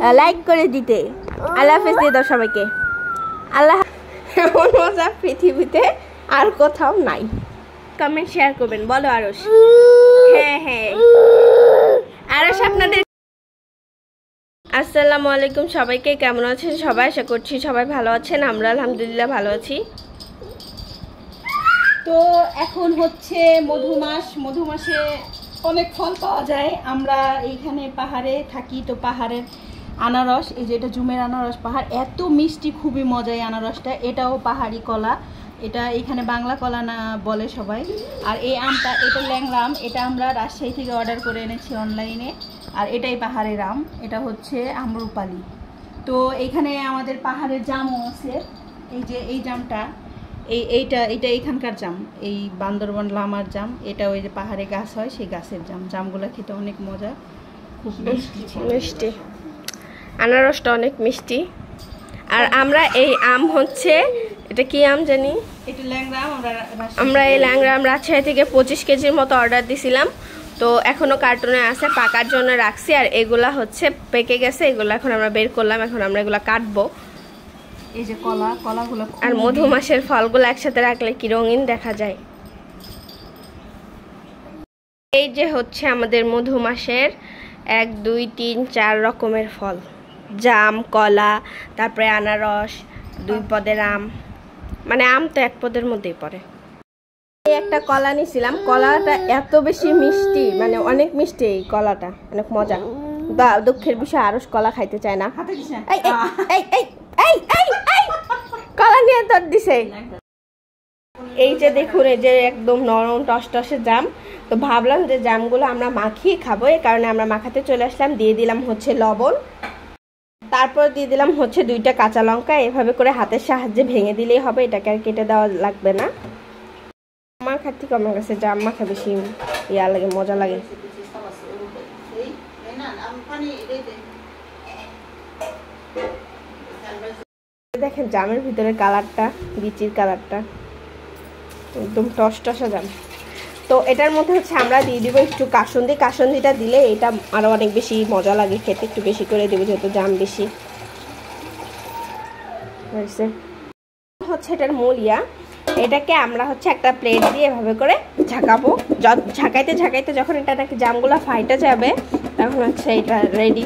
Like করে দিতে। আল্লাহ হাফেজ দিয়ে দাও সবাইকে। আল্লাহ। এমন মজা পৃথিবীতে আর কোথাও নাই। কমেন্ট শেয়ার করবেন। বলো আরশ। হ্যাঁ হ্যাঁ আরশ আপনাদের। আসসালামু আলাইকুম সবাইকে, কেমন আছেন সবাই? আশা করছি সবাই ভালো আছেন। আমরা আলহামদুলিল্লাহ ভালো আছি। তো এখন হচ্ছে মধুমাস, মধুমাসে অনেক ফল পাওয়া যায়। আমরা এইখানে পাহাড়ে থাকি, তো পাহাড়ের আনারস, এই যে এটা জুমের আনারস পাহাড়, এত মিষ্টি, খুবই মজা এই আনারসটা। এটাও পাহাড়ি কলা, এটা এখানে বাংলা কলা না বলে সবাই। আর এই আমটা, এটা ল্যাংড়া আম, এটা আমরা রাজশাহী থেকে অর্ডার করে এনেছি অনলাইনে। আর এটাই পাহাড়ের আম, এটা হচ্ছে আম্রপালি। তো এইখানে আমাদের পাহাড়ের জামও আছে, এই যে এই জামটা, এইটা এখানকার জাম, এই বান্দরবান লামার জাম। এটা ওই যে পাহাড়ে গাছ হয়, সেই গাছের জাম। জামগুলো খেতে অনেক মজা, খুব মিষ্টি। আনারসটা অনেক মিষ্টি। আর আমরা এই আম হচ্ছে, এটা কি আম জানি, এটা ল্যাংড়া আম। আমরা এই ল্যাংড়া আম রাজশাহী থেকে 25 কেজির মতো অর্ডার দিছিলাম। তো এখনো কার্টুনে আছে, পাকার জন্য রাখছি। আর এগুলা হচ্ছে পেকে গেছে, এগুলো এখন আমরা বের করলাম, এখন আমরা এগুলা কাটবো। এই যে কলাগুলো, আর মধুমাসের ফলগুলো একসাথে রাখলে কি রঙিন দেখা যায়। এই যে হচ্ছে আমাদের মধুমাসের 1 2 3 4 রকমের ফল, জাম, কলা, তারপরে আনারস, 2 পদের আম, মানে আম তো 1 পদের মধ্যেই পড়ে। এই একটা কলা নিছিলাম, কলাটা এত বেশি মিষ্টি, মানে অনেক মিষ্টি এই কলাটা, অনেক মজা। দুঃখের বিষয় আরশ কলা খাইতে চায় না। কলা নিয়ে তোর দিছে। এই যে দেখুন, এই যে একদম নরম টসটসে জাম। তো ভাবলাম যে জামগুলো আমরা মাখিয়ে খাবো, এই কারণে আমরা মাখাতে চলে আসলাম। দিয়ে দিলাম হচ্ছে লবণ, তারপর দিয়ে দিলাম হচ্ছে 2টা কাঁচা লঙ্কা। এভাবে করে হাতের সাহায্যে ভেঙে দিলেই হবে, এটাকে আর কেটে দেওয়া লাগবে না। মাখার থেকে আমার কাছে জাম মাখা বেশি ইয়া লাগে, মজা লাগে। দেখেন জামের ভিতরে কালারটা, বিচির কালারটা একদম টসটসা জাম। তো এটার মধ্যে হচ্ছে আমরা দিয়ে দিব একটু কাসুন্দি। কাসুন্দিটা দিলে এটা আরো অনেক বেশি মজা লাগে খেতে, একটু বেশি করে দেবো যেহেতু জাম বেশি হচ্ছে। এটার মূল ইয়া, এটাকে আমরা হচ্ছে একটা প্লেট দিয়ে এভাবে করে ঝাঁকাবো। ঝাঁকাইতে ঝাঁকাইতে যখন এটা নাকি জামগুলো ফাইটে যাবে, তখন হচ্ছে এটা রেডি।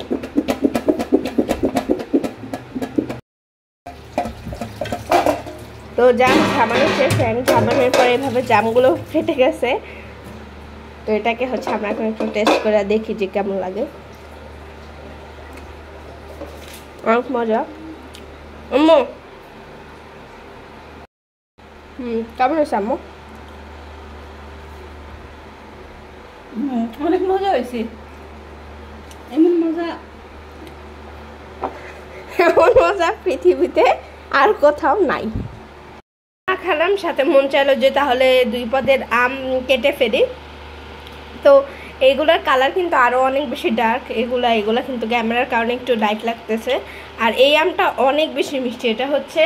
তো জাম ঝামানো শেষ, ঝামানোর পরে এভাবে জামগুলো ফেটে গেছে। তো এটাকে হচ্ছে আমরা এখন একটু টেস্ট করে দেখি যে কেমন লাগে। অনেক মজা। আম্মু কেমন হয়েছে আম্মু? অনেক মজা হয়েছে। এমন মজা পৃথিবীতে আর কোথাও নাই। খালাম সাথে মন চাইলো যে তাহলে 2 পদের আম কেটে ফেলি। তো এইগুলার কালার কিন্তু আরো অনেক বেশি ডার্ক। এগুলা কিন্তু ক্যামেরার কারণে একটু লাইট লাগতেছে। আর এই আমটা অনেক বেশি মিষ্টি। এটা হচ্ছে,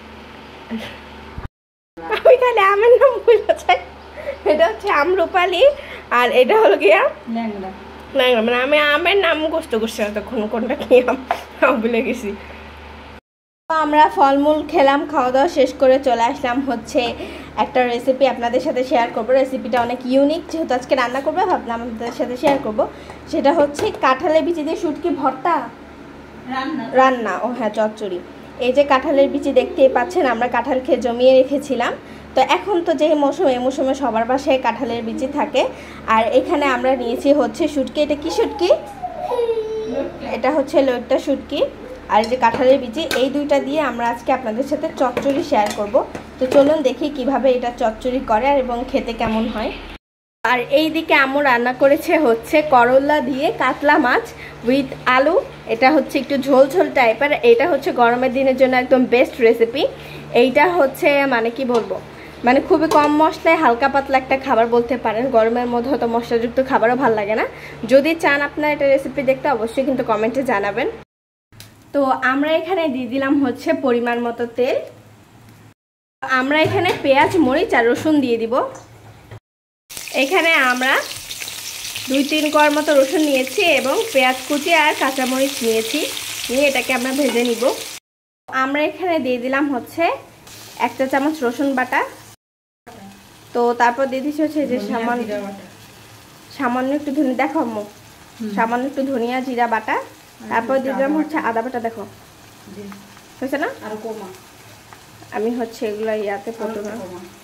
আমি তাহলে আমের নাম ভুলে যাই। এটা হচ্ছে আম্রপালি, আর এটা হলো গিয়া ল্যাংড়া। মানে আমি আমের নাম কষ্ট করছি তখন, কোনটা কি আম ভুলে গেছি। আমরা ফলমূল খেলাম, খাওয়া দাওয়া শেষ করে চলে আসলাম হচ্ছে একটা রেসিপি আপনাদের সাথে শেয়ার করবো। রেসিপিটা অনেক ইউনিক, যেহেতু আজকে রান্না করবো ভাবলাম আপনাদের সাথে শেয়ার করব। সেটা হচ্ছে কাঁঠালের বিচি দিয়ে শুটকি ভর্তা রান্না। ও হ্যাঁ, চচ্চড়ি। এই যে কাঁঠালের বিচি দেখতেই পাচ্ছেন, আমরা কাঁঠাল খেয়ে জমিয়ে রেখেছিলাম। তো এখন তো যে মৌসুম, এই মৌসুমে সবার বাসায় কাঁঠালের বিচি থাকে। আর এখানে আমরা নিয়েছি হচ্ছে শুটকি। এটা কি শুটকি? এটা হচ্ছে লইট্টা শুটকি। আর এই যে কাঁঠালের বিচি, এই 2টা দিয়ে আমরা আজকে আপনাদের সাথে চচ্চড়ি শেয়ার করব। তো চলুন দেখি কিভাবে এটা চচ্চড়ি করে আর এবং খেতে কেমন হয়। আর এই দিকে আম্মু রান্না করেছে হচ্ছে করলা দিয়ে কাতলা মাছ উইথ আলু। এটা হচ্ছে একটু ঝোল ঝোল টাইপের। এটা হচ্ছে গরমের দিনের জন্য একদম বেস্ট রেসিপি। এইটা হচ্ছে মানে কি বলবো, মানে খুবই কম মশলায় হালকা পাতলা একটা খাবার বলতে পারেন। গরমের মধ্যে হয়তো মশলাযুক্ত খাবারও ভালো লাগে না। যদি চান আপনার এটা রেসিপি দেখতে, অবশ্যই কিন্তু কমেন্টে জানাবেন। তো আমরা এখানে দিয়ে দিলাম হচ্ছে পরিমাণ মতো তেল। আমরা এখানে পেঁয়াজ, মরিচ আর রসুন দিয়ে দিব। এখানে আমরা 2-3 কোয়ার মতো রসুন নিয়েছি এবং পেঁয়াজ কুচি আর কাঁচামরিচ নিয়েছি। নিয়ে এটাকে আমরা ভেজে নিব। আমরা এখানে দিয়ে দিলাম হচ্ছে 1 চা চামচ রসুন বাটা। তো তারপর দিয়ে দিচ্ছি হচ্ছে যে সামান্য একটু ধনিয়া, দেখো আম্মু, সামান্য একটু ধনিয়া জিরা বাটা। তারপর দিয়ে দিলাম হচ্ছে আদা বাটা, দেখো হয়েছে না? আর কমা, আমি হচ্ছে এগুলো ইয়াতে পড়তো না।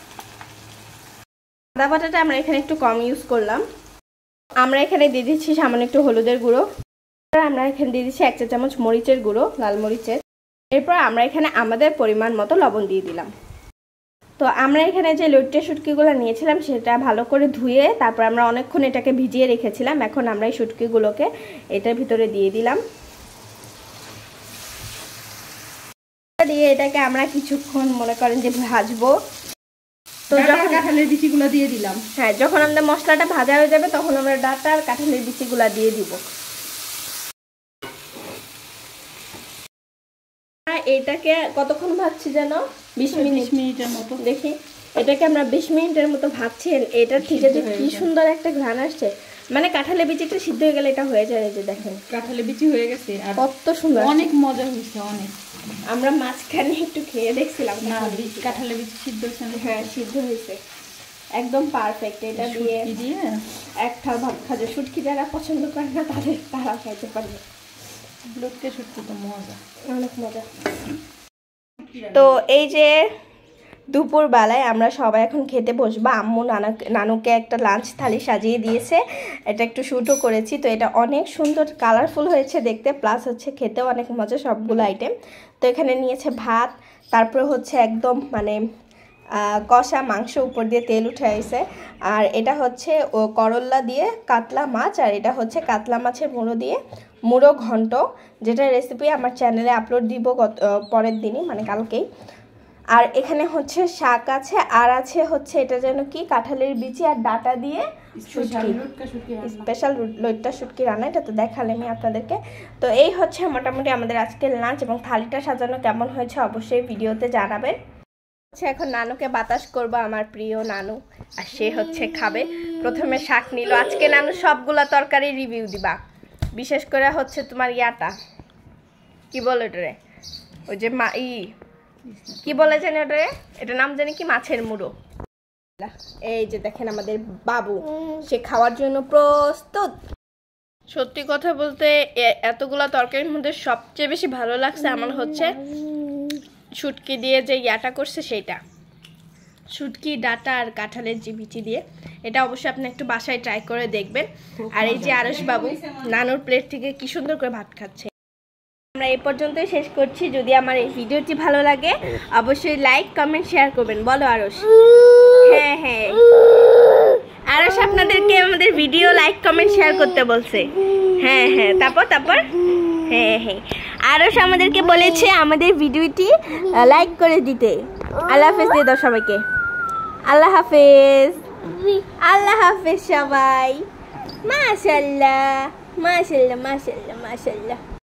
আদা বাটাটা আমরা এখানে একটু কম ইউজ করলাম। আমরা এখানে দিয়ে দিচ্ছি সামান্য একটু হলুদের গুঁড়ো। আমরা এখানে দিয়ে দিচ্ছি 1 চা চামচ মরিচের গুঁড়ো, লাল মরিচের। এরপর আমরা এখানে আমাদের পরিমাণ মতো লবণ দিয়ে দিলাম। তো আমরা এখানে যে লইট্টা শুটকিগুলো নিয়েছিলাম সেটা ভালো করে ধুয়ে তারপর আমরা অনেকক্ষণ এটাকে ভিজিয়ে রেখেছিলাম। এখন আমরা এই শুটকিগুলোকে এটার ভিতরে দিয়ে দিলাম। দিয়ে এটাকে আমরা কিছুক্ষণ মনে করেন যে ভাজবো। তো যখন কাঁঠালের বিচিগুলো দিয়ে দিলাম, হ্যাঁ, যখন আমাদের মশলাটা ভাজা হয়ে যাবে তখন আমরা ডাটা আর কাঁঠালের বিচিগুলো দিয়ে দিব। এটাকে কতক্ষণ ভাজছি যেন? 20 মিনিটের মতো। দেখি, এটাকে আমরা 20 মিনিটের মতো ভাজছি। এটার থেকে যে কি সুন্দর একটা ঘ্রাণ আসছে, মানে কাঁঠালের বিচিটা সিদ্ধ হয়ে গেলে এটা হয়ে যায়। যে দেখেন কাঁঠালের বিচি হয়ে গেছে আর কত সুন্দর, অনেক মজা হয়েছে। অনেক, আমরা মাঝখানে একটু খেয়ে দেখছিলাম না কাঁঠালের বিচি সিদ্ধ হয়েছে। হ্যাঁ, সিদ্ধ হয়েছে একদম পারফেক্ট। এটা দিয়ে একটা ভাত খাজা শুটকি যারা পছন্দ করে না তারা খাইতে পারবে। লইট্টা শুটকি তো মজা, অনেক মজা। তো এই যে দুপুর বেলায় আমরা সবাই এখন খেতে বসবো। আম্মু নানুকে একটা লাঞ্চ থালি সাজিয়ে দিয়েছে, এটা একটু শ্যুটও করেছি। তো এটা অনেক সুন্দর কালারফুল হয়েছে দেখতে, প্লাস হচ্ছে খেতেও অনেক মজা সবগুলো আইটেম। তো এখানে নিয়েছে ভাত, তারপরে হচ্ছে একদম মানে কষা মাংস, উপর দিয়ে তেল উঠে আসছে। আর এটা হচ্ছে ও করল্লা দিয়ে কাতলা মাছ, আর এটা হচ্ছে কাতলা মাছের মুড়ো দিয়ে মুড়ো ঘন্ট, যেটা রেসিপি আমার চ্যানেলে আপলোড দিব পরের দিনই, মানে কালকেই। আর এখানে হচ্ছে শাক আছে, আর আছে হচ্ছে এটা যেন কি কাঁঠালের বিচি আর ডাটা দিয়ে স্পেশাল লইট্টা শুটকি রান্না। এটা তো দেখালাম আমি আপনাদেরকে। তো এই হচ্ছে মোটামুটি আমাদের আজকের লাঞ্চ, এবং থালিটা সাজানো কেমন হয়েছে অবশ্যই ভিডিওতে জানাবেন। এখন নানুকে বাতাস করবো, আমার প্রিয় নানু, আর সে হচ্ছে খাবে। প্রথমে শাক নিল। আজকে নানু সবগুলা তরকারি রিভিউ দিবা, বিশেষ করে হচ্ছে তোমার ইয়াটা কি বলে ওটারে, ওই যে কি বলে জানি ওটারে, এটার নাম জানি কি, মাছের মুড়ো। এই যে দেখেন আমাদের বাবু, সে খাওয়ার জন্য প্রস্তুত। সত্যি কথা বলতে এতগুলা তরকারির মধ্যে সবচেয়ে বেশি ভালো লাগছে আমার হচ্ছে শুটকি দিয়ে যে ইয়াটা করছে সেইটা, শুটকি ডাটা আর কাঁঠালের যে বিচি দিয়ে। এটা অবশ্যই আপনি একটু বাসায় ট্রাই করে দেখবেন। আর এই যে আরশ বাবু নানুর প্লেট থেকে কি সুন্দর করে ভাত খাচ্ছে। আমরা এই পর্যন্তই শেষ করছি। যদি আমার এই ভিডিওটি ভালো লাগে অবশ্যই লাইক কমেন্ট শেয়ার করবেন। বলো আরশ। হ্যাঁ হ্যাঁ, আরশ আপনাদেরকে আমাদের ভিডিও লাইক কমেন্ট শেয়ার করতে বলছে। হ্যাঁ হ্যাঁ, তারপর হ্যাঁ হ্যাঁ, আরশ আমাদেরকে বলেছে আমাদের ভিডিওটি লাইক করে দিতে। আল্লাহ হাফেজ দিয়ে দাও সবাইকে। আল্লাহ হাফেজ, আল্লাহ হাফেজ সবাই। মাশাআল্লাহ মাশাআল্লাহ মাশাআল্লাহ মাশাআল্লাহ।